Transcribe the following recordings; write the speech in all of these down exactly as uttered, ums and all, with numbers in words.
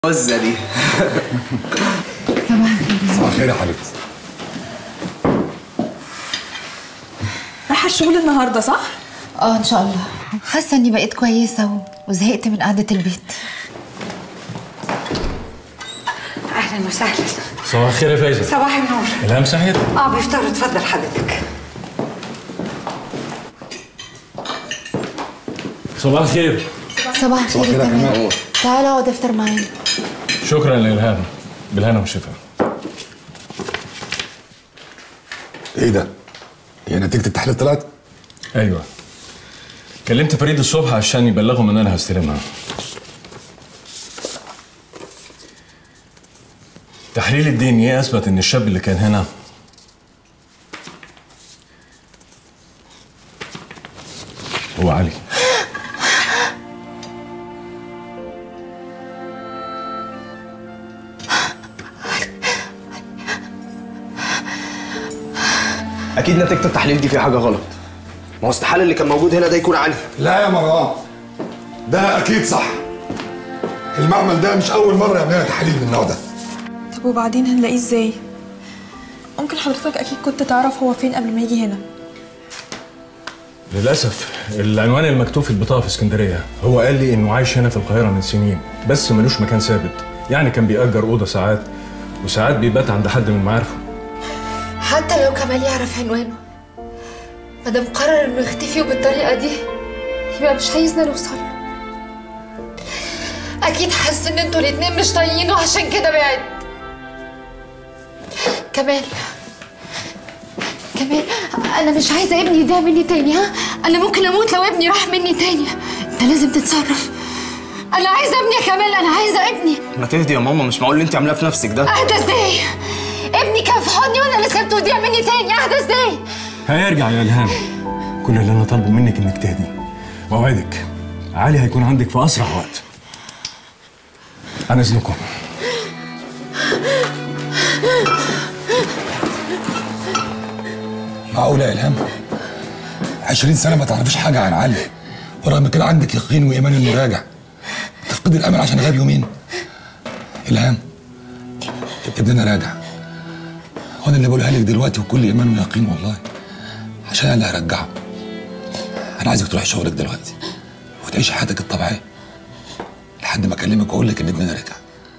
الوزة دي. صباح الخير. صباح الخير يا حبيبتي. رايحة الشغل النهارده صح؟ اه ان شاء الله. حاسه اني بقيت كويسه وزهقت من قعده البيت. اهلا وسهلا. صباح الخير يا فايزة. صباح النور. الهام صحيت؟ اه بيفطروا. اتفضل حضرتك. صباح الخير. صباح الخير يا كمان. تعالى اقعد افطر معانا. شكرا لإلهام، بالهنا والشفا. ايه ده؟ هي نتيجة التحليل طلعت؟ ايوه. كلمت فريد الصبح عشان يبلغهم ان انا هستلمها. تحليل الدي ان ايه اثبت ان الشاب اللي كان هنا هو علي. اكيد نتيجة التحليل دي فيها حاجة غلط. ما هو استحالة اللي كان موجود هنا ده يكون علي. لا يا مروان، ده اكيد صح. المعمل ده مش اول مرة يعمل لنا تحاليل من النوع ده. طب وبعدين هنلاقيه ازاي؟ ممكن حضرتك اكيد كنت تعرف هو فين قبل ما يجي هنا. للاسف العنوان المكتوب في البطاقه في اسكندريه، هو قال لي انه عايش هنا في القاهره من سنين بس ملوش مكان ثابت، يعني كان بيأجر اوضه ساعات وساعات بيبات عند حد من معارفه. حتى لو كمال يعرف عنوانه، ما دام قرر انه يختفي بالطريقه دي يبقى مش عايزنا نوصل له. اكيد حاسس ان انتوا الاتنين مش طايقينه عشان كده بعد. كمال كمال انا مش عايزه ابني يضيع مني تاني. ها انا ممكن اموت لو ابني راح مني تاني. انت لازم تتصرف. انا عايزه ابني يا كمال، انا عايزه ابني. ما تهدي يا ماما، مش معقول اللي انت عاملاه في نفسك ده. اهدى ازاي؟ ابني كان في حضني وانا اللي سبته يضيع مني تاني. اهدى ازاي؟ هيرجع يا الهام. كل اللي انا طالبه منك انك تهدي، واوعدك علي هيكون عندك في اسرع وقت. عن اذنكم. معقولة يا إلهام؟ عشرين سنة ما تعرفيش حاجة عن علي، ورغم كده عندك يقين وإيمان إنه راجع. تفقدي الأمل عشان غاب يومين. إلهام، ابننا راجع. وأنا اللي بقولها لك دلوقتي وكل إيمان ويقين والله، عشان أنا اللي هرجعه. أنا عايزك تروحي شغلك دلوقتي وتعيشي حياتك الطبيعية لحد ما أكلمك وأقول لك إن ابننا رجع.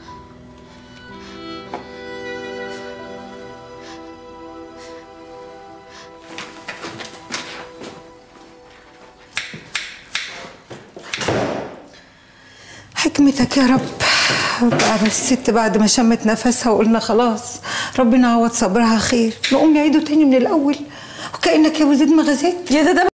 حكمتك يا رب. بقى الست بعد ما شمت نفسها وقلنا خلاص ربنا عوض صبرها خير، نقوم نعيده تاني من الاول وكأنك يا وزيد ما غزيت. يا ده ده